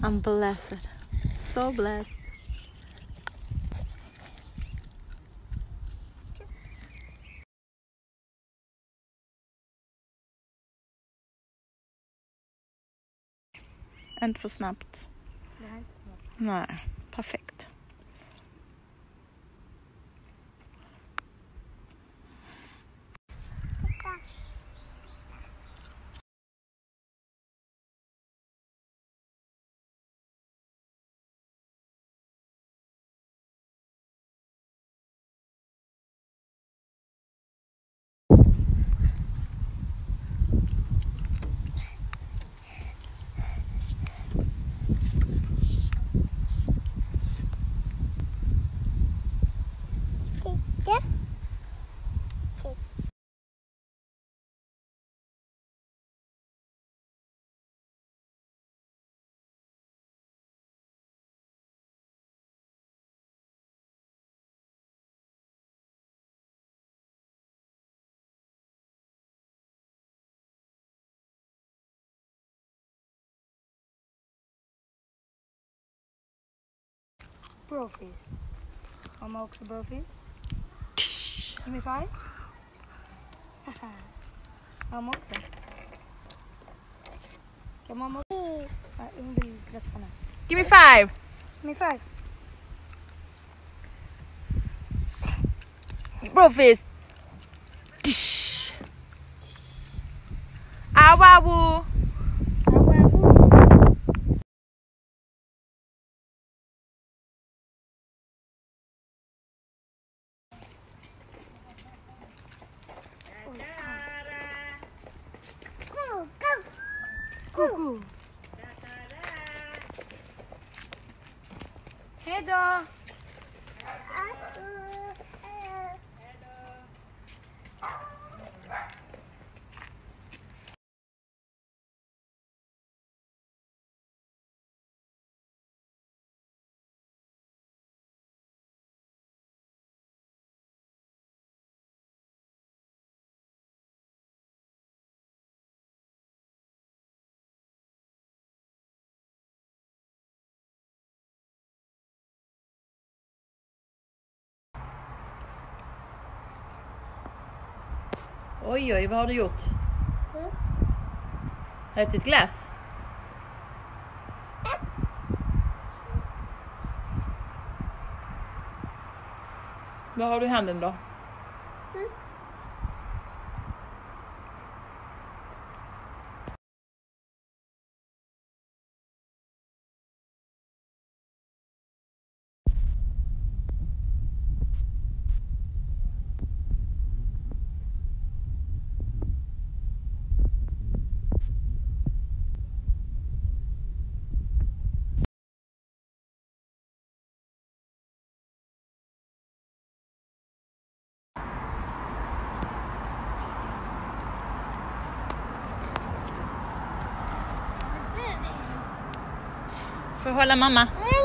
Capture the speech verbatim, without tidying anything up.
I'm blessed. So blessed. Inte för snabbt. Nej, Nej, perfekt. Brofist. Mamma också brofist. Give me five. Mamma också. Kan mamma också? Ja, hon vill klättra med. Give me five! Give me five. Brofist! Awawu! Kuku. Hej då. Oj, oj, vad har du gjort? Mm. Ätit glass? Vad har du i handen då? Mm. Får jag hålla mamma?